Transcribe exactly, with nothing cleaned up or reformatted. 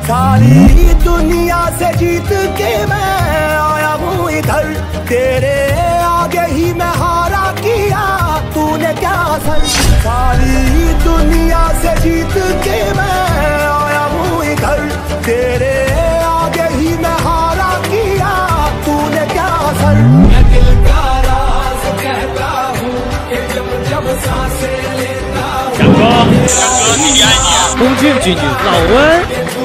सारी दुनिया से जीत के मैं आया हूँ इधर, तेरे आगे ही मैं हारा किया तूने क्या असर। सारी दुनिया से जीत के मैं आया हूँ इधर, तेरे आगे ही मैं हारा किया तूने क्या असर। मैं दिल का राज कहता हूँ कि जब जब सांसें लेता हूँ。 强哥，强哥，你厉害你啊！ 攻进狙击，老温。